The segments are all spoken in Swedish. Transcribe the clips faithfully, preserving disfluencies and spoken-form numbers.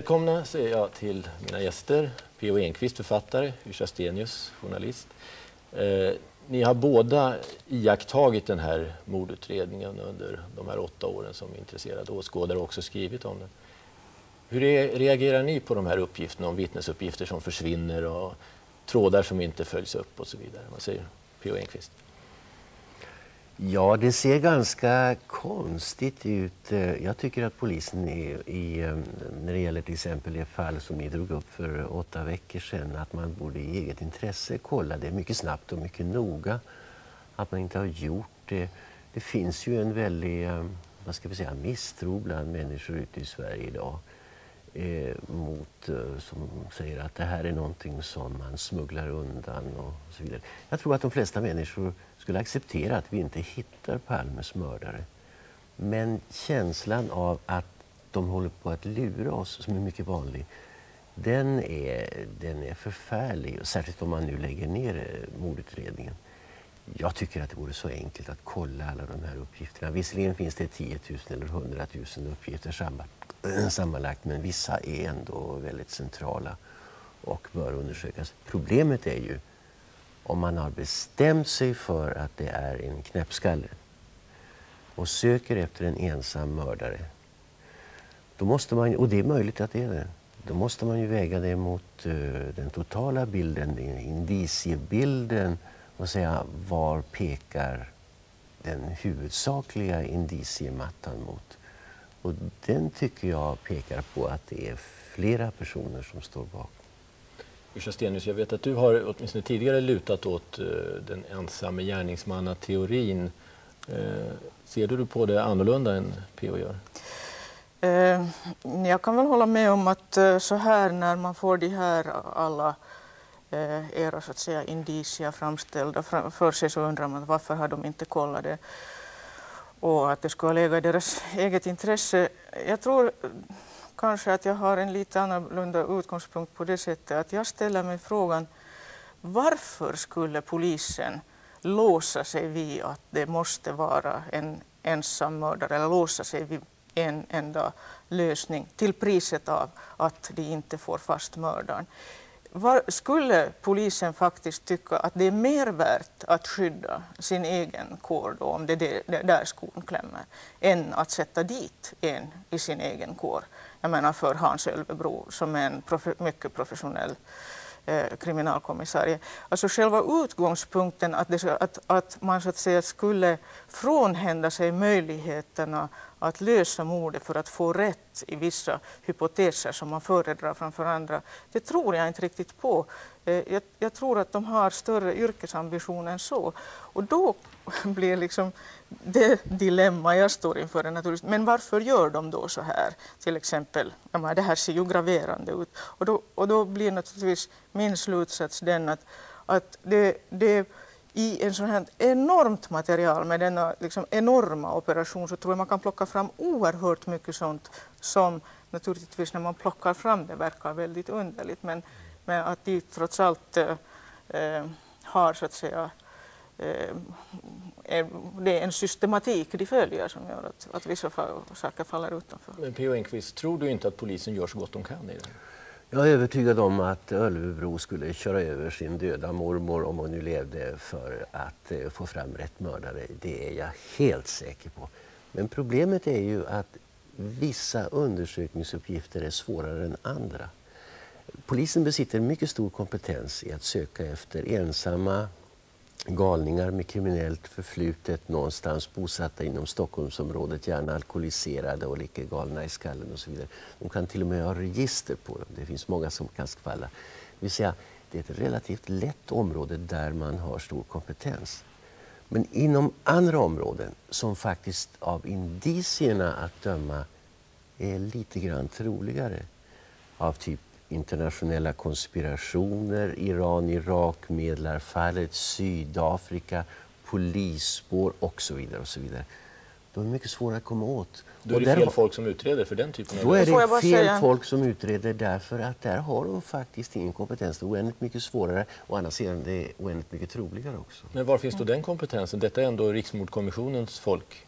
Välkomna säger jag till mina gäster, P O Enquist, författare, Yrsa Stenius, journalist. Eh, ni har båda iakttagit den här mordutredningen under de här åtta åren som intresserade åskådare och också skrivit om den. Hur re reagerar ni på de här uppgifterna om vittnesuppgifter som försvinner och trådar som inte följs upp och så vidare? Vad säger P O Enquist? Ja, det ser ganska konstigt ut. Jag tycker att polisen är i, när det gäller till exempel det fall som ni drog upp för åtta veckor sedan, att man borde i eget intresse kolla det mycket snabbt och mycket noga. Att man inte har gjort det. Det finns ju en väldig, vad ska vi säga, misstro bland människor ute i Sverige idag. Eh, mot, eh, som säger att det här är någonting som man smugglar undan och så vidare. Jag tror att de flesta människor skulle acceptera att vi inte hittar Palmes mördare. Men känslan av att de håller på att lura oss, som är mycket vanlig, den är, den är förfärlig. Särskilt om man nu lägger ner mordutredningen. Jag tycker att det vore så enkelt att kolla alla de här uppgifterna. Visserligen finns det tio tusen eller hundra tusen uppgifter sammanlagt, men vissa är ändå väldigt centrala och bör undersökas. Problemet är ju om man har bestämt sig för att det är en knäppskalle och söker efter en ensam mördare. Då måste man, och det är möjligt att det är det, då måste man ju väga det mot uh, den totala bilden, indiciebilden, och säga var pekar den huvudsakliga indiciemattan mot. Och den tycker jag pekar på att det är flera personer som står bakom. Yrsa Stenius, jag vet att du har åtminstone tidigare lutat åt uh, den ensamme gärningsmannateorin. Uh, ser du på det annorlunda än P O gör? Uh, jag kan väl hålla med om att uh, så här när man får de här alla uh, era så att säga indicier framställda fram, för sig, så undrar man varför har de inte kollat det. Och att det skulle lägga i deras eget intresse. Jag tror kanske att jag har en lite annorlunda utgångspunkt på det sättet att jag ställer mig frågan, varför skulle polisen låsa sig vid att det måste vara en ensam mördare eller låsa sig vid en enda lösning till priset av att de inte får fast mördaren? Var, skulle polisen faktiskt tycka att det är mer värt att skydda sin egen kår då, om det är det, det där skon klämmer, än att sätta dit en i sin egen kår? Jag menar för Hans Ölvebro som är en profe, mycket professionell eh, kriminalkommissarie. Alltså själva utgångspunkten att, det, att, att man så att säga skulle frånhända sig möjligheterna att lösa mordet för att få rätt i vissa hypoteser som man föredrar framför andra, det tror jag inte riktigt på. Jag, jag tror att de har större yrkesambitioner än så. Och då blir liksom det dilemma jag står inför naturligtvis. Men varför gör de då så här? Till exempel, ja, men det här ser ju graverande ut. Och då, och då blir naturligtvis min slutsats den att, att det, det i en sån här enormt material med denna liksom enorma operation så tror jag man kan plocka fram oerhört mycket sånt som naturligtvis när man plockar fram det verkar väldigt underligt, men, men att de trots allt eh, har så att säga eh, det är en systematik de följer som gör att, att vissa saker faller utanför. Men P O Enquist, tror du inte att polisen gör så gott de kan i det? Jag är övertygad om att Ölvebro skulle köra över sin döda mormor om hon nu levde för att eh, få fram rätt mördare. Det är jag helt säker på. Men problemet är ju att vissa undersökningsuppgifter är svårare än andra. Polisen besitter mycket stor kompetens i att söka efter ensamma galningar med kriminellt förflutet någonstans bosatta inom Stockholmsområdet, gärna alkoholiserade och lika galna i skallen och så vidare. De kan till och med ha register på dem. Det finns många som kan skvalla. Det vill säga, det är ett relativt lätt område där man har stor kompetens. Men inom andra områden som faktiskt av indicierna att döma är lite grann troligare, av typ internationella konspirationer, Iran, Irak, Medlarfallet, Sydafrika, polisspår och så vidare och så vidare. De är mycket svåra att komma åt. Då är det fel folk som utreder för den typen av... Då är det fel folk som utreder därför att där har de faktiskt ingen kompetens. Det är oändligt mycket svårare och annars är det oändligt mycket troligare också. Men var finns då den kompetensen? Detta är ändå Riksmordkommissionens folk.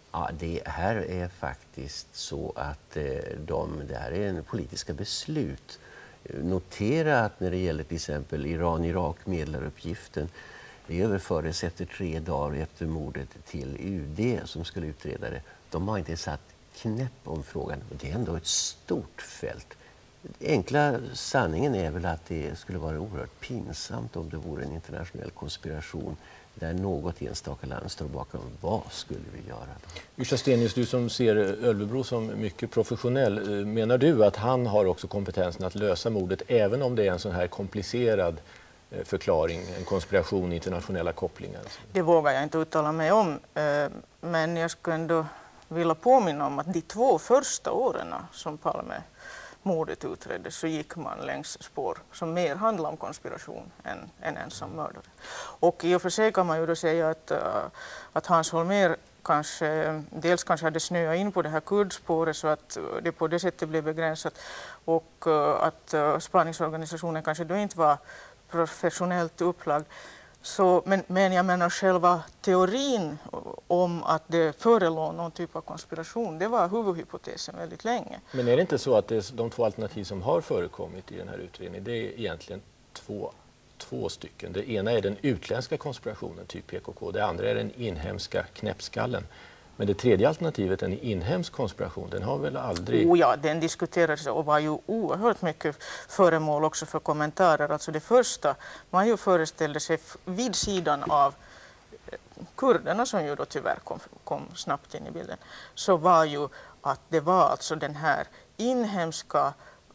Ja, det här är faktiskt så att eh, de, det här är en politiska beslut. Notera att när det gäller till exempel Iran-Irak-medlaruppgiften, det överfördes efter tre dagar efter mordet till U D som skulle utreda det. De har inte satt knäpp om frågan. Det är ändå ett stort fält. Enkla sanningen är väl att det skulle vara oerhört pinsamt om det vore en internationell konspiration där något enstaka land står bakom. Vad skulle vi göra då? Yrsa Stenius, du som ser Ölvebro som mycket professionell, menar du att han har också kompetensen att lösa mordet även om det är en sån här komplicerad förklaring, en konspiration, internationella kopplingar? Det vågar jag inte uttala mig om, men jag skulle ändå vilja påminna om att de två första åren som Palme mordet utreddes så gick man längs spår som mer handlar om konspiration än en ensam mördare. Och i och för sig kan man ju då säga att, att Hans Holmér kanske, dels kanske hade snöat in på det här kurdspåret så att det på det sättet blev begränsat och att spaningsorganisationen kanske då inte var professionellt upplagd. Så, men, men jag menar själva teorin om att det förelåg någon typ av konspiration, det var huvudhypotesen väldigt länge. Men är det inte så att det är de två alternativ som har förekommit i den här utredningen, det är egentligen två, två stycken. Det ena är den utländska konspirationen, typ P K K. Det andra är den inhemska knäppskallen. Men det tredje alternativet, en inhemsk konspiration, den har väl aldrig... Oh ja, den diskuterades och var ju oerhört mycket föremål också för kommentarer. Alltså det första man ju föreställde sig vid sidan av kurderna som ju då tyvärr kom, kom snabbt in i bilden, så var ju att det var alltså den här inhemska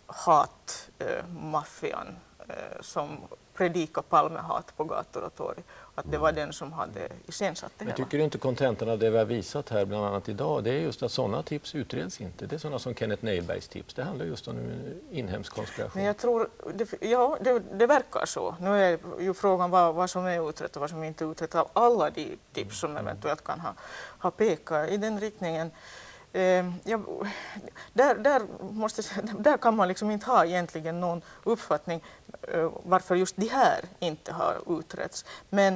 hatmaffian eh, som predika Palmehat på gator och torg. Att det var den som hade iscensatt det hela. Men tycker du inte kontentan av det vi har visat här bland annat idag, det är just att sådana tips utreds inte. Det är sådana som Kenneth Neilbergs tips. Det handlar just om en inhemsk konspiration. Men jag tror, det, ja det, det verkar så. Nu är ju frågan vad, vad som är utrett och vad som inte är utrett av alla de tips som eventuellt kan ha, ha pekat i den riktningen. Eh, ja, där, där, måste, där kan man liksom inte ha egentligen någon uppfattning eh, varför just de här inte har utretts. Men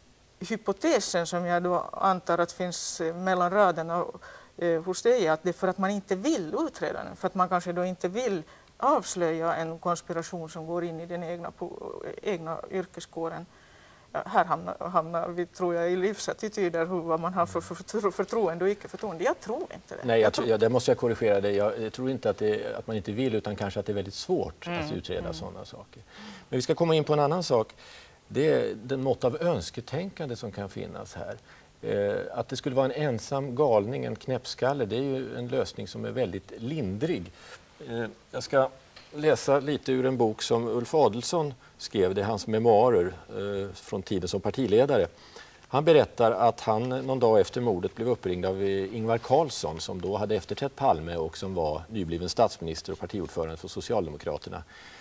hypotesen som jag då antar att finns mellan raderna eh, hos dig är att det är för att man inte vill utreda den. För att man kanske då inte vill avslöja en konspiration som går in i den egna, egna yrkeskåren. Här hamnar, hamnar vi, tror jag, i livsattityder, hur, vad man har för, för, för förtroende och icke förtroende. Jag tror inte det. Nej, jag tror, ja, det måste jag korrigera dig. Jag, jag tror inte att, det, att man inte vill, utan kanske att det är väldigt svårt mm. att utreda mm. sådana saker. Men vi ska komma in på en annan sak. Det är den mått av önsketänkande som kan finnas här. Eh, att det skulle vara en ensam galning, en knäppskalle, det är ju en lösning som är väldigt lindrig. Eh, jag ska läsa lite ur en bok som Ulf Adelsohn skrev, det är hans memoarer eh, från tiden som partiledare. Han berättar att han någon dag efter mordet blev uppringd av Ingvar Carlsson som då hade efterträtt Palme och som var nybliven statsminister och partiordförande för Socialdemokraterna.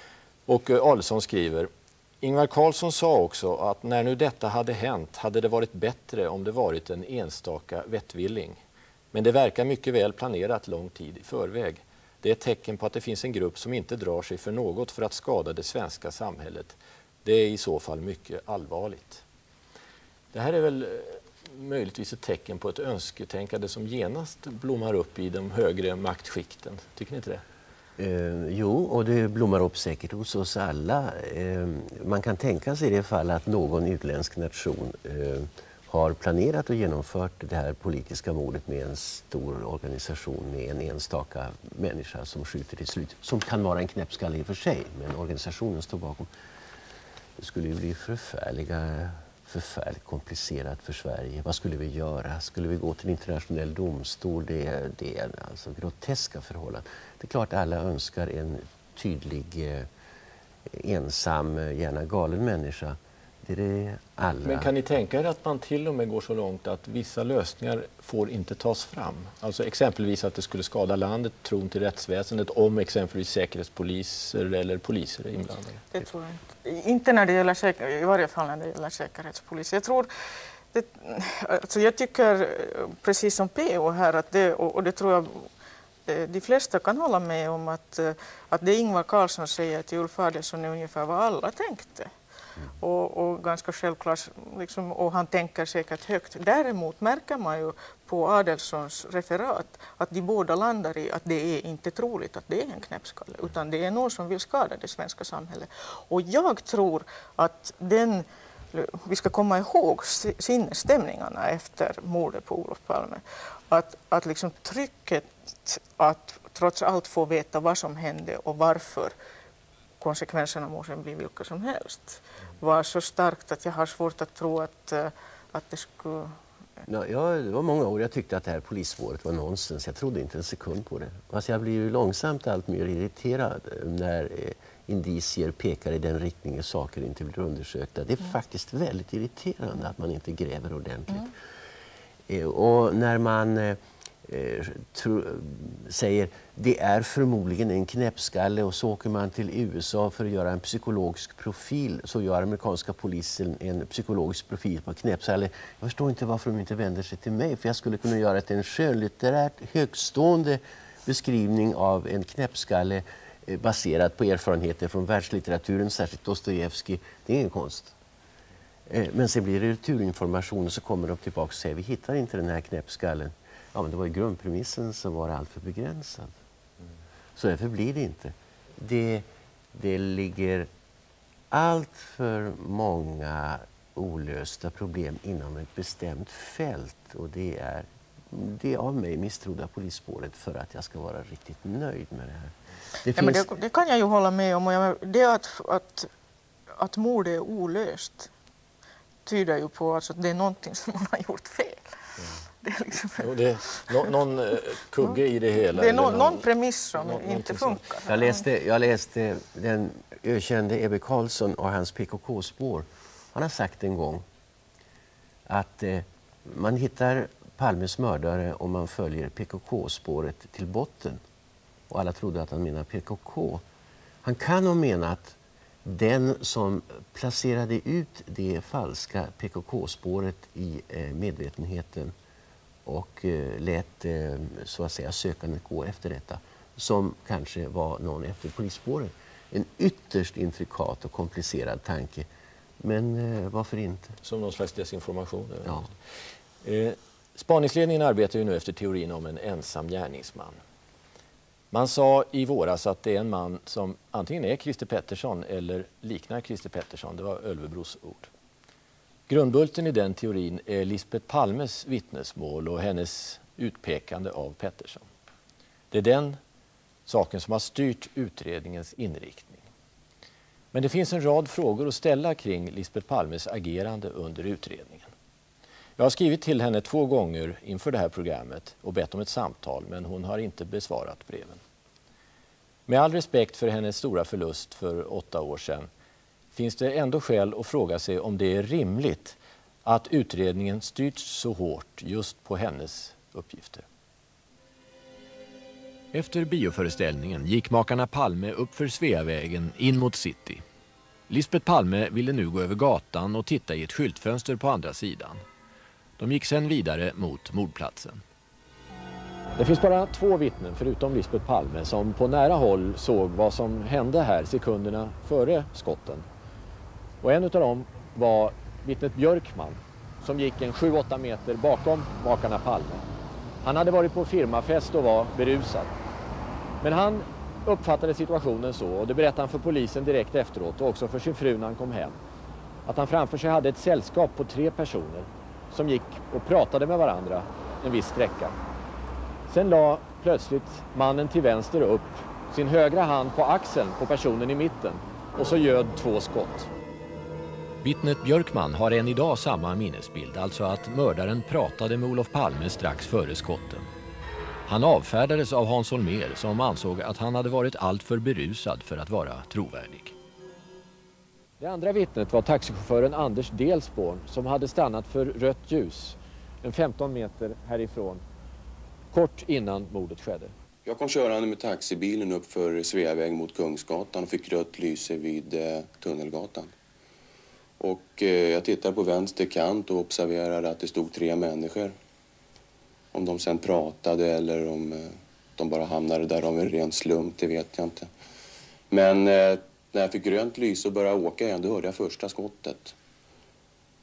Och eh, Adelsohn skriver: Ingvar Carlsson sa också att när nu detta hade hänt hade det varit bättre om det varit en enstaka vettvilling. Men det verkar mycket väl planerat lång tid i förväg. Det är ett tecken på att det finns en grupp som inte drar sig för något för att skada det svenska samhället. Det är i så fall mycket allvarligt. Det här är väl möjligtvis ett tecken på ett önsketänkande som genast blommar upp i de högre maktskikten. Tycker ni inte det? Eh, jo, och det blommar upp säkert hos oss alla. Eh, man kan tänka sig i det fall att någon utländsk nation eh, har planerat och genomfört det här politiska mordet med en stor organisation med en enstaka människa som skjuter till slut. Som kan vara en knäppskalle i och för sig, men organisationen står bakom. Det skulle ju bli förfärliga, förfärligt komplicerat för Sverige. Vad skulle vi göra? Skulle vi gå till en internationell domstol? Det är, det är alltså groteska förhållanden. Det är klart alla önskar en tydlig, eh, ensam, gärna galen människa. Det är det alla. Men kan ni tänka er att man till och med går så långt att vissa lösningar får inte tas fram? Alltså exempelvis att det skulle skada landet, tron till rättsväsendet, om exempelvis säkerhetspoliser eller poliser är inblandade? Det tror jag inte. Inte när det gäller säker, i varje fall när det gäller säkerhetspolis. Jag tror, det, alltså jag tycker precis som P O här, att det, och, och det tror jag de flesta kan hålla med om, att, att det Ingvar Carlsson säger till Ulf Adelsohn är ungefär vad alla tänkte. Mm. Och, och ganska självklart, liksom, och han tänker säkert högt. Däremot märker man ju på Adelssons referat att de båda landar i att det är inte troligt att det är en knäppskalle, utan det är någon som vill skada det svenska samhället. Och jag tror att den, vi ska komma ihåg sinnesstämningarna efter mordet på Olof Palme. Att, att liksom trycket att trots allt få veta vad som hände och varför konsekvenserna måste bli vilka som helst var så starkt att jag har svårt att tro att, att det skulle... Ja, jag, det var många år jag tyckte att det här polisspåret var nonsens. Jag trodde inte en sekund på det. Alltså jag blir ju långsamt allt mer irriterad när eh, indicier pekar i den riktningen saker inte blir undersökta. Det är mm. faktiskt väldigt irriterande att man inte gräver ordentligt. Mm. Eh, och när man eh, tro, säger det är förmodligen en knäppskalle och så åker man till U S A för att göra en psykologisk profil, så gör amerikanska polisen en psykologisk profil på knäppskalle. Jag förstår inte varför de inte vänder sig till mig, för jag skulle kunna göra en skönlitterärt högstående beskrivning av en knäppskalle eh, baserad på erfarenheter från världslitteraturen, särskilt Dostojevskij. Det är ingen konst. Eh, men sen blir det returinformation och så kommer de tillbaka och säger vi hittar inte den här knäppskallen. Ja, men det var ju grundpremissen som var alltför begränsad. Mm. Så därför blir det inte. Det, det ligger allt för många olösta problem inom ett bestämt fält. Och det är det av mig misstrodda polisspåret för att jag ska vara riktigt nöjd med det här. Det, ja, finns... men det, det kan jag ju hålla med om. Och jag, det att, att, att mord är olöst tyder ju på alltså, att det är någonting som man har gjort fel. Mm. Det är liksom... jo, det är no, någon uh, kugge i det hela. Det är no, någon, någon premiss som no, inte funkar. Jag läste, jag läste den ökände Ebbe Carlsson och hans P K K-spår. Han har sagt en gång att eh, man hittar Palmes mördare om man följer P K K-spåret till botten. Och alla trodde att han menar P K K. Han kan ha menat den som placerade ut det falska P K K-spåret i eh, medvetenheten och eh, lät eh, så att säga sökandet gå efter detta, som kanske var någon efter polisspåret. En ytterst intrikat och komplicerad tanke, men eh, varför inte? Som någon slags desinformation. Ja. Eh, spaningsledningen arbetar ju nu efter teorin om en ensam gärningsman. Man sa i våras att det är en man som antingen är Christer Pettersson eller liknar Christer Pettersson. Det var Ölvebros ord. Grundbulten i den teorin är Lisbeth Palmes vittnesmål och hennes utpekande av Pettersson. Det är den saken som har styrt utredningens inriktning. Men det finns en rad frågor att ställa kring Lisbeth Palmes agerande under utredningen. Jag har skrivit till henne två gånger inför det här programmet och bett om ett samtal, men hon har inte besvarat breven. Med all respekt för hennes stora förlust för åtta år sedan finns det ändå skäl att fråga sig om det är rimligt att utredningen styrts så hårt just på hennes uppgifter. Efter bioföreställningen gick makarna Palme upp för Sveavägen in mot city. Lisbeth Palme ville nu gå över gatan och titta i ett skyltfönster på andra sidan. De gick sedan vidare mot mordplatsen. Det finns bara två vittnen förutom Lisbeth Palme som på nära håll såg vad som hände här sekunderna före skotten. Och en av dem var vittnet Björkman som gick en sju åtta meter bakom makarna Palme. Han hade varit på firmafest och var berusad. Men han uppfattade situationen så, och det berättade han för polisen direkt efteråt och också för sin fru när han kom hem, att han framför sig hade ett sällskap på tre personer som gick och pratade med varandra en viss sträcka. Sen la plötsligt mannen till vänster upp sin högra hand på axeln på personen i mitten och så göd två skott. Vittnet Björkman har än idag samma minnesbild, alltså att mördaren pratade med Olof Palme strax före skotten. Han avfärdades av Hans Holmér som ansåg att han hade varit allt för berusad för att vara trovärdig. Det andra vittnet var taxichauffören Anders Delsborn som hade stannat för rött ljus en femton meter härifrån, kort innan mordet skedde. Jag kom körande med taxibilen upp för Sveaväg mot Kungsgatan och fick rött lyse vid eh, Tunnelgatan. Och eh, jag tittade på vänster kant och observerade att det stod tre människor. Om de sen pratade eller om eh, de bara hamnade där av en ren slump, det vet jag inte. Men eh, när jag fick grönt lyse och började åka igen, då hörde jag första skottet. Och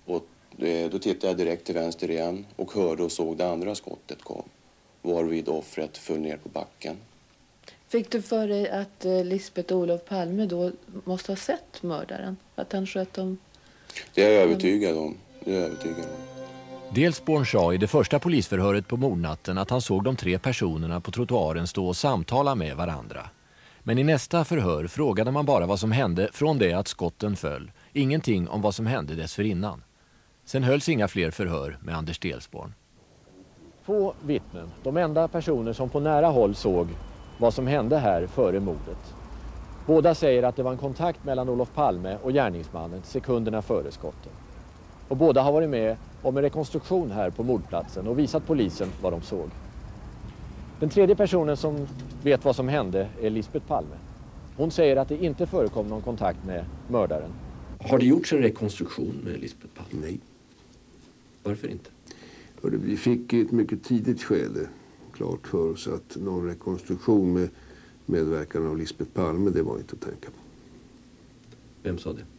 Då tittade jag direkt till vänster igen och hörde och såg det andra skottet kom. Varvid offret föll ner på backen. Fick du för dig att Lisbeth och Olof Palme då måste ha sett mördaren? Att han sköt dem? Det är jag övertygad om. Det är jag övertygad om. Delsborn sa i det första polisförhöret på mordnatten att han såg de tre personerna på trottoaren stå och samtala med varandra. Men i nästa förhör frågade man bara vad som hände från det att skotten föll. Ingenting om vad som hände dessförinnan. Sen hölls inga fler förhör med Anders Delsborn. Två vittnen, de enda personer som på nära håll såg vad som hände här före mordet. Båda säger att det var en kontakt mellan Olof Palme och gärningsmannen sekunderna före skotten. Och båda har varit med om en rekonstruktion här på mordplatsen och visat polisen vad de såg. Den tredje personen som vet vad som hände är Lisbeth Palme. Hon säger att det inte förekom någon kontakt med mördaren. Har det gjorts en rekonstruktion med Lisbeth Palme? Nej. Varför inte? Vi fick i ett mycket tidigt skede klart för oss att någon rekonstruktion med medverkan av Lisbeth Palme, det var inte att tänka på. Vem sa det?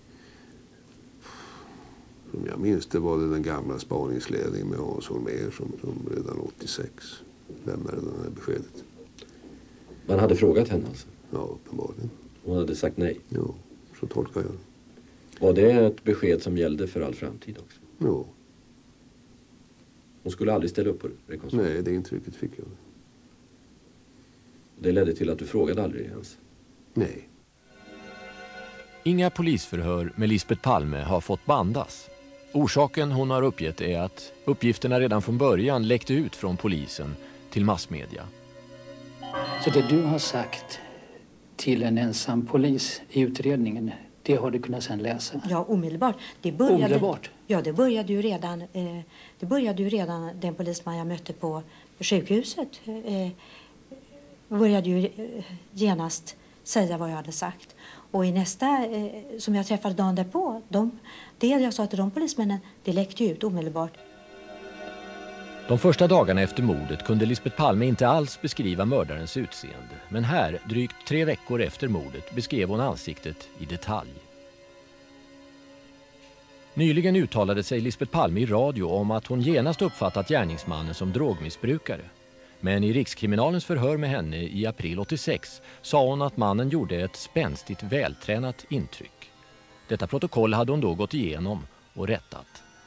Som jag minns det var det den gamla spaningsledningen med Hans Holmér som, som redan åttiosex lämnade det här beskedet. Man hade frågat henne alltså? Ja, uppenbarligen. Hon hade sagt nej? Jo, så tolkar jag det. Var det ett besked som gällde för all framtid också? Jo. Hon skulle aldrig ställa upp på rekonstruktion? Nej, det intrycket fick jag. Det ledde till att du frågade aldrig ens? Nej. Inga polisförhör med Lisbeth Palme har fått bandas. Orsaken hon har uppgett är att uppgifterna redan från början läckte ut från polisen till massmedia. Så det du har sagt till en ensam polis i utredningen, det har du kunnat sedan läsa? Ja, omedelbart. Det började, omedelbart? Ja, det började ju redan, eh, det började ju redan den polisman jag mötte på sjukhuset. Eh, började ju eh, genast säga vad jag hade sagt. Och i nästa, eh, som jag träffade dagen därpå, de, det jag sa till de polismännen, det läckte ut omedelbart. De första dagarna efter mordet kunde Lisbeth Palme inte alls beskriva mördarens utseende. Men här, drygt tre veckor efter mordet, beskrev hon ansiktet i detalj. Nyligen uttalade sig Lisbeth Palme i radio om att hon genast uppfattat gärningsmannen som drogmissbrukare. Men i Rikskriminalens förhör med henne i april åttiosex sa hon att mannen gjorde ett spänstigt, vältränat intryck. Detta protokoll hade hon då gått igenom och rättat.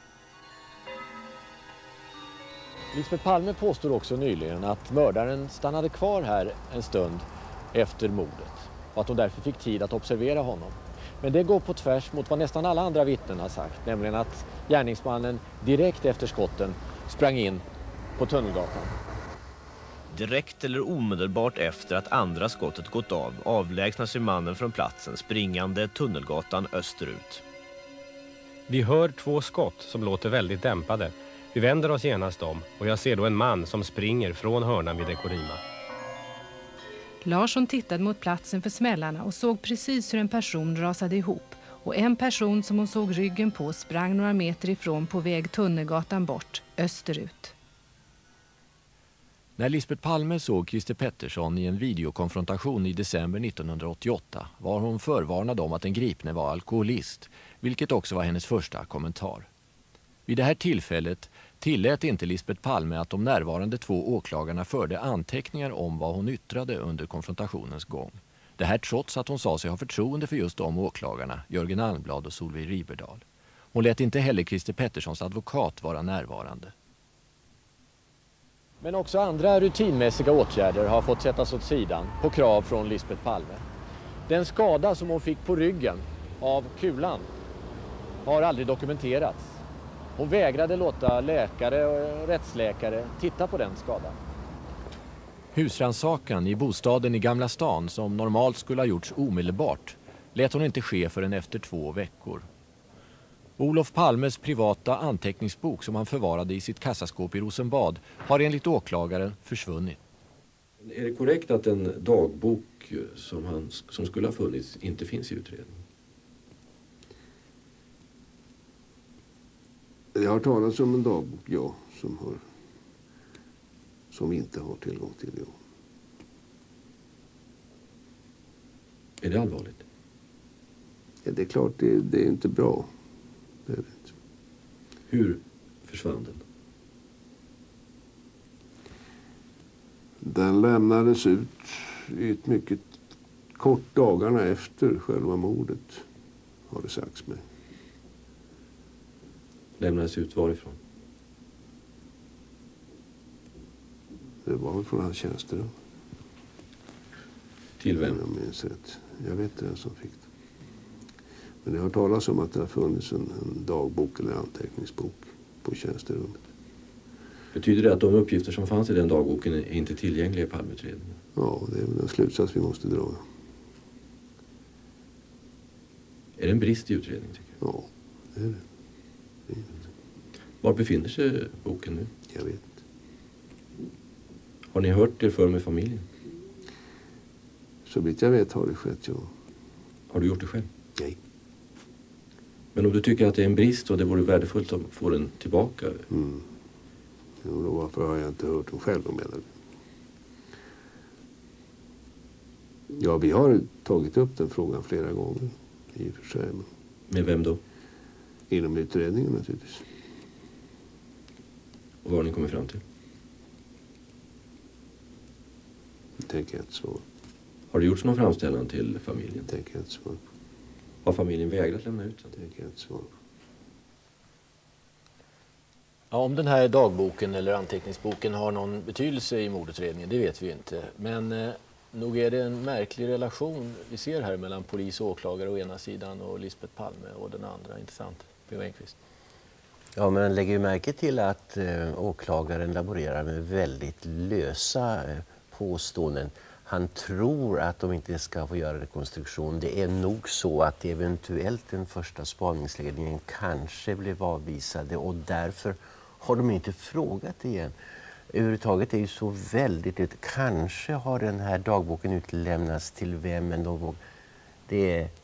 Lisbeth Palme påstår också nyligen att mördaren stannade kvar här en stund efter mordet och att hon därför fick tid att observera honom. Men det går på tvärs mot vad nästan alla andra vittnen har sagt, nämligen att gärningsmannen direkt efter skotten sprang in på Tunnelgatan. Direkt eller omedelbart efter att andra skottet gått av avlägsnar sig mannen från platsen springande Tunnelgatan österut. Vi hör två skott som låter väldigt dämpade. Vi vänder oss genast om och jag ser då en man som springer från hörnan vid Dekorima. Larsson tittade mot platsen för smällarna och såg precis hur en person rasade ihop. Och en person som hon såg ryggen på sprang några meter ifrån på väg Tunnelgatan bort, österut. När Lisbeth Palme såg Christer Pettersson i en videokonfrontation i december nittonhundraåttioåtta var hon förvarnad om att den gripne var alkoholist, vilket också var hennes första kommentar. Vid det här tillfället tillät inte Lisbeth Palme att de närvarande två åklagarna förde anteckningar om vad hon yttrade under konfrontationens gång. Det här trots att hon sa sig ha förtroende för just de åklagarna, Jörgen Almblad och Solveig Riberdal. Hon lät inte heller Christer Petterssons advokat vara närvarande. Men också andra rutinmässiga åtgärder har fått sättas åt sidan på krav från Lisbeth Palme. Den skada som hon fick på ryggen av kulan har aldrig dokumenterats. Hon vägrade låta läkare och rättsläkare titta på den skadan. Husrannsakan i bostaden i Gamla stan, som normalt skulle ha gjorts omedelbart, lät hon inte ske förrän efter två veckor. Olof Palmes privata anteckningsbok som han förvarade i sitt kassaskåp i Rosenbad har enligt åklagaren försvunnit. Är det korrekt att en dagbok som, han, som skulle ha funnits inte finns i utredningen? Jag har talat om en dagbok, ja, som, har, som vi inte har tillgång till, ja. Är det allvarligt? Ja, det är klart, det, det är inte bra. Det är det inte. Hur försvann den? Den lämnades ut i ett mycket kort dagarna efter själva mordet, har det sagts mig. Lämnades ut varifrån? Det var väl från hans tjänsterum. Till vem? Jag minns rätt. Jag vet inte vem som fick det. Men det har talats om att det har funnits en, en dagbok eller anteckningsbok på tjänsterummet. Betyder det att de uppgifter som fanns i den dagboken är inte tillgängliga i Palmeutredningen? Ja, det är väl en slutsats vi måste dra. Är det en brist i utredningen, tycker jag? Ja, det är det. det, är det. Var befinner sig boken nu? Jag vet inte. Har ni hört er för med familjen? Så vitt jag vet har det skett, ja. Har du gjort det själv? Nej. Men om du tycker att det är en brist och det vore värdefullt att få den tillbaka? Mm. Jo, då varför har jag inte hört dem själv, menar du? Ja, vi har tagit upp den frågan flera gånger i och för sig. Men... Med vem då? Inom utredningen naturligtvis. Och vad har ni kommit fram till? Det tänker jag inte svara. Har det gjorts någon framställan till familjen? Det tänker jag inte svara. Har familjen vägrat lämna ut den? Det tänker jag inte svara. Ja, om den här dagboken eller anteckningsboken har någon betydelse i mordutredningen, det vet vi inte. Men eh, nog är det en märklig relation vi ser här mellan polis och åklagare å ena sidan och Lisbeth Palme och den andra. Intressant, P O Enquist. Ja, men man lägger ju märke till att eh, åklagaren laborerar med väldigt lösa eh, påståenden. Han tror att de inte ska få göra rekonstruktion. Det är nog så att eventuellt den första spaningsledningen kanske blev avvisade och därför har de inte frågat igen. Överhuvudtaget är ju så väldigt... Det, kanske har den här dagboken utlämnats till vem, men de, det är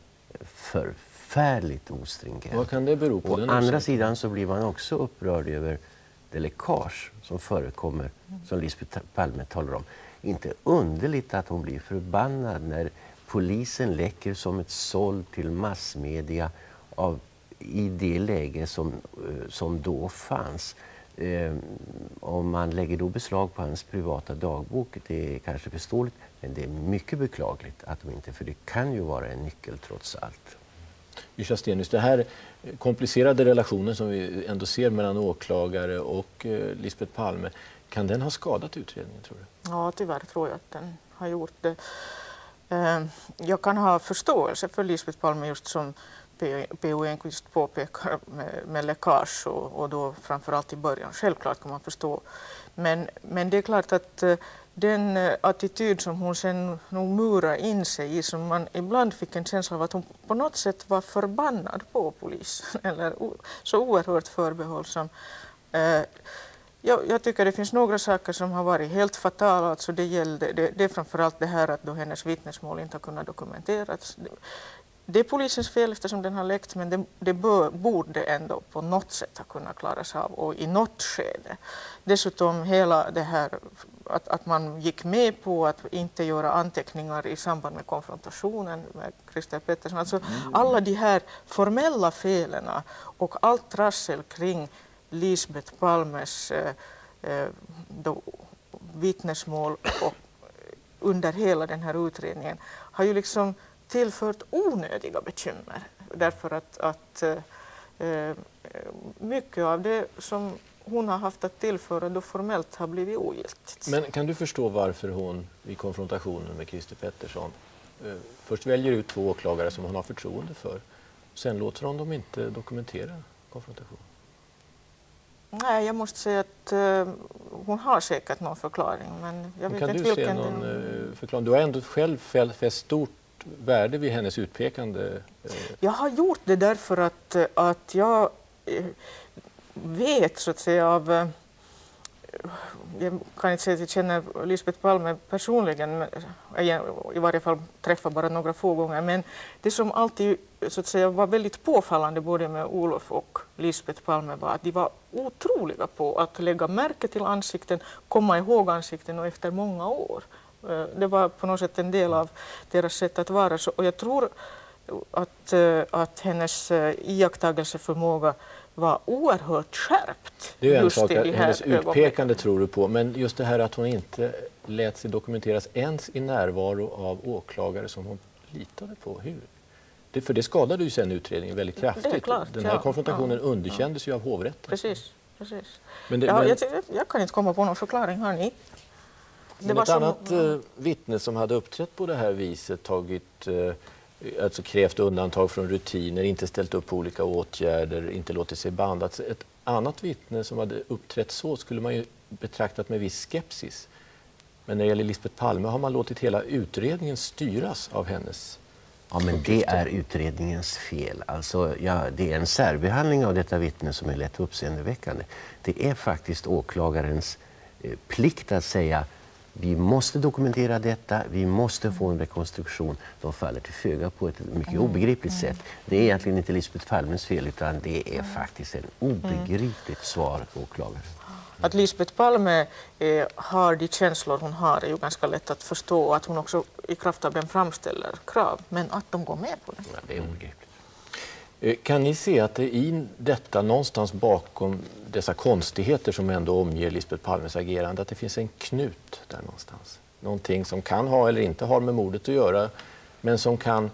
förfärligt ostringent. Vad kan det bero på? Å andra sidan så blir man också upprörd över det läckage som förekommer, som Lisbeth Palme talar om. Inte underligt att hon blir förbannad när polisen läcker som ett såll till massmedia av, i det läge som, som då fanns. Eh, om man lägger då beslag på hans privata dagbok, det är kanske förståeligt, men det är mycket beklagligt att de inte, för det kan ju vara en nyckel trots allt. Yrsa Stenius, det här komplicerade relationen som vi ändå ser mellan åklagare och eh, Lisbeth Palme, kan den ha skadat utredningen, tror du? Ja, tyvärr tror jag att den har gjort det. Eh, jag kan ha förståelse för Lisbeth Palme just som P O Enquist påpekar med, med läckage och, och då framförallt i början. Självklart kan man förstå. Men, men det är klart att uh, den uh, attityd som hon sen nog murar in sig i, som man ibland fick en känsla av att hon på något sätt var förbannad på polisen eller o, så oerhört förbehållsam. Uh, jag, jag tycker det finns några saker som har varit helt fatala. Alltså det, gällde, det, det är framförallt det här att då hennes vittnesmål inte har kunnat dokumenteras. Det är polisens fel eftersom den har läckt, men det, det bör, borde ändå på något sätt ha kunnat klaras av och i något skede. Dessutom hela det här att, att man gick med på att inte göra anteckningar i samband med konfrontationen med Christer Pettersson. Alltså alla de här formella felen och allt trassel kring Lisbeth Palmes eh, eh, då, vittnesmål och under hela den här utredningen har ju liksom tillfört onödiga bekymmer, därför att, att eh, mycket av det som hon har haft att tillföra då formellt har blivit ogiltigt. Men kan du förstå varför hon i konfrontationen med Christer Pettersson eh, först väljer ut två åklagare som hon har förtroende för, sen låter hon dem inte dokumentera konfrontationen? Nej, jag måste säga att uh, hon har säkert någon förklaring, men jag vet kan inte du vilken. Se någon den... förklaring? Du har ändå själv fäst stort värde vid hennes utpekande. Jag har gjort det därför att, att jag vet så att säga av, jag kan inte säga att jag känner Lisbeth Palme personligen, i varje fall träffar bara några få gånger, men det som alltid så att säga var väldigt påfallande både med Olof och Lisbeth Palme var att de var otroliga på att lägga märke till ansikten, komma ihåg ansikten och efter många år. Det var på något sätt en del av deras sätt att vara. Och jag tror att, att hennes iakttagelseförmåga var oerhört skärpt. Det är en just sak, i de här hennes utpekande ögonblicken. tror du på, men just det här att hon inte lät sig dokumenteras ens i närvaro av åklagare som hon litade på. Hur? Det, för det skadade ju sen utredningen väldigt kraftigt. Det är klart, Den här ja, konfrontationen ja, underkändes ja. ju av hovrätten. Precis, precis. Men det, ja, men... jag, jag kan inte komma på någon förklaring, har ni? Det Men var ett som, annat eh, vittne som hade uppträtt på det här viset, tagit, eh, alltså krävt undantag från rutiner, inte ställt upp på olika åtgärder, inte låtit sig bandas. Ett annat vittne som hade uppträtt så skulle man ju betraktat med viss skepsis. Men när det gäller Lisbeth Palme har man låtit hela utredningen styras av hennes. Ja, men det är utredningens fel. Alltså, ja, det är en särbehandling av detta vittne som är lätt uppseendeväckande. Det är faktiskt åklagarens eh, plikt att säga vi måste dokumentera detta, vi måste få en rekonstruktion. De faller till föga på ett mycket obegripligt sätt. Det är egentligen inte Lisbeth Palmes fel utan det är faktiskt en obegripligt svar på åklagaren. Att Lisbeth Palme eh, har de känslor hon har är ju ganska lätt att förstå och att hon också i kraft av den framställer krav. Men att de går med på det. Ja, det är obegripligt. Kan ni se att det i detta någonstans bakom dessa konstigheter som ändå omger Lisbeth Palmes agerande, att det finns en knut där någonstans? Någonting som kan ha eller inte ha med mordet att göra, men som kan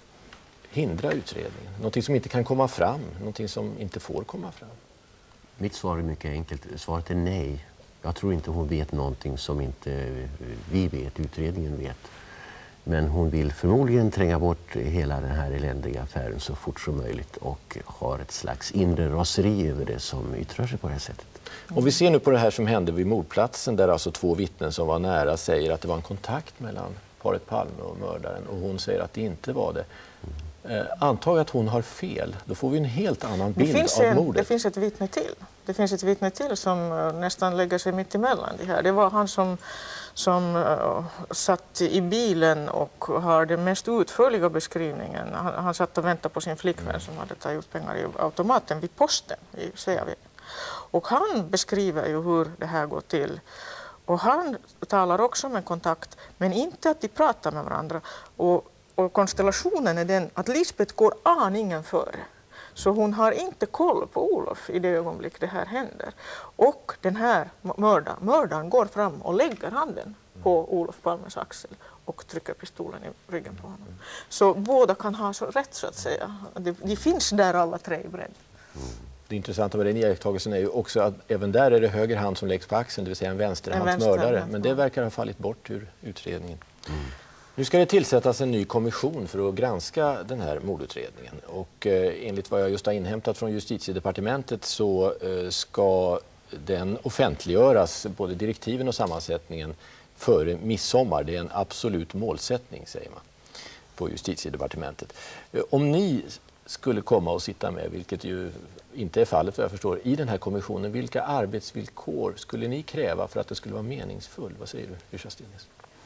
hindra utredningen. Någonting som inte kan komma fram, någonting som inte får komma fram. Mitt svar är mycket enkelt. Svaret är nej. Jag tror inte hon vet någonting som inte vi vet, utredningen vet. Men hon vill förmodligen tränga bort hela den här eländiga affären så fort som möjligt och har ett slags inre raseri över det som yttrar sig på det här sättet. Och vi ser nu på det här som hände vid mordplatsen där alltså två vittnen som var nära säger att det var en kontakt mellan paret Palme och mördaren och hon säger att det inte var det. Eh, antag att hon har fel, då får vi en helt annan bild det finns av en, mordet. Det finns ett vittne till. Det finns ett vittne till som uh, nästan lägger sig mitt emellan det här. Det var han som, som uh, satt i bilen och har den mest utförliga beskrivningen. Han, han satt och väntade på sin flickvän som hade tagit ut pengar i automaten vid posten i Sveavägen. Och han beskriver ju hur det här går till. Och han talar också om en kontakt, men inte att de pratar med varandra. Och, och konstellationen är den att Lisbeth går aningen före. Så hon har inte koll på Olof i det ögonblick det här händer. Och den här mördaren, mördaren går fram och lägger handen på Olof Palmes axel och trycker pistolen i ryggen på honom. Så båda kan ha så rätt så att säga. De, de finns där alla tre i bredd. Det intressanta med den iakttagelsen är ju också att även där är det höger hand som läggs på axeln, det vill säga en vänsterhandsmördare. Men det verkar ha fallit bort ur utredningen. Mm. Nu ska det tillsättas en ny kommission för att granska den här mordutredningen. Och eh, enligt vad jag just har inhämtat från Justitiedepartementet så eh, ska den offentliggöras, både direktiven och sammansättningen, före midsommar. Det är en absolut målsättning, säger man på Justitiedepartementet. Eh, om ni skulle komma och sitta med, vilket ju inte är fallet vad jag förstår, i den här kommissionen, vilka arbetsvillkor skulle ni kräva för att det skulle vara meningsfull? Vad säger du, Yrsa Stenius?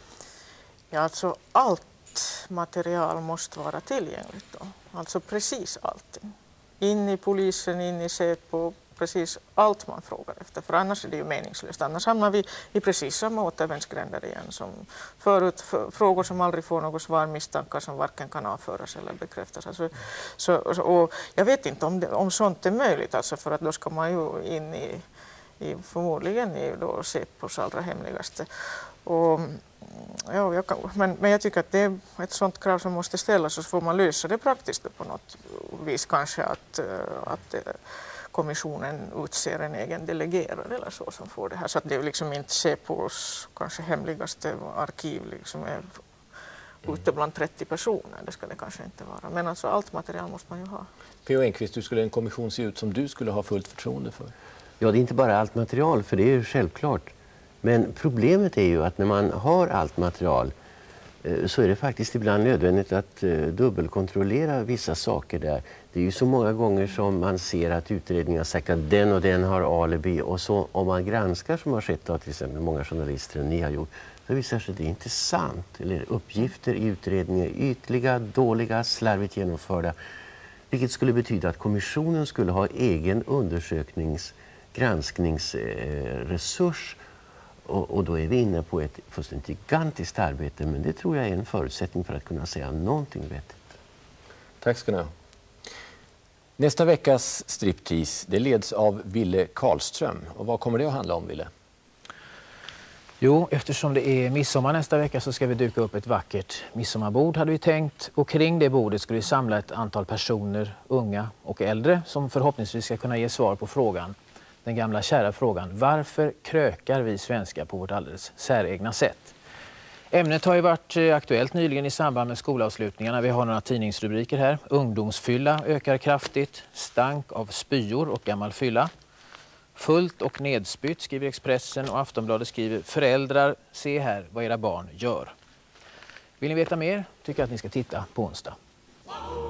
Ja, alltså allt material måste vara tillgängligt då. Alltså precis allting. In i polisen, in i Säpo, precis allt man frågar efter. För annars är det ju meningslöst. Annars hamnar vi i precis samma återvändsgränder igen som förut. För, frågor som aldrig får något svar, misstankar som varken kan avföras eller bekräftas. Alltså, så, och jag vet inte om, det, om sånt är möjligt, alltså för att då ska man ju in i, i förmodligen i då Säpos allra hemligaste. Och, ja, jag kan, men, men jag tycker att det är ett sådant krav som måste ställas och så får man lösa det praktiskt på något vis kanske att, att kommissionen utser en egen delegerare eller så som får det här. Så att det liksom inte Säpos kanske hemligaste arkiv liksom är ute bland trettio personer. Det ska det kanske inte vara. Men alltså allt material måste man ju ha. P O Enquist, hur skulle en kommission se ut som du skulle ha fullt förtroende för? Ja, det är inte bara allt material, för det är ju självklart. Men problemet är ju att när man har allt material eh, så är det faktiskt ibland nödvändigt att eh, dubbelkontrollera vissa saker där. Det är ju så många gånger som man ser att utredningen har sagt att den och den har alibi, och så om man granskar, som har skett av till exempel många journalister och ni har gjort, så visar sig att det inte är sant. Eller uppgifter i utredningen är ytliga, dåliga, slarvigt genomförda. Vilket skulle betyda att kommissionen skulle ha egen undersöknings-, granskningsresurs. Och, och då är vi inne på ett fullständigt gigantiskt arbete, men det tror jag är en förutsättning för att kunna säga någonting vettigt. Tack ska ni ha. Nästa veckas striptease det leds av Ville Karlström. Och vad kommer det att handla om, Ville? Jo, eftersom det är midsommar nästa vecka så ska vi duka upp ett vackert midsommarbord hade vi tänkt. Och kring det bordet skulle vi samla ett antal personer, unga och äldre, som förhoppningsvis ska kunna ge svar på frågan. Den gamla kära frågan, varför krökar vi svenskar på vårt alldeles säregna sätt? Ämnet har ju varit aktuellt nyligen i samband med skolavslutningarna. Vi har några tidningsrubriker här. Ungdomsfylla ökar kraftigt, stank av spyor och gammal fylla. Fullt och nedspytt, skriver Expressen, och Aftonbladet skriver föräldrar, se här vad era barn gör. Vill ni veta mer? Tycker jag att ni ska titta på onsdag.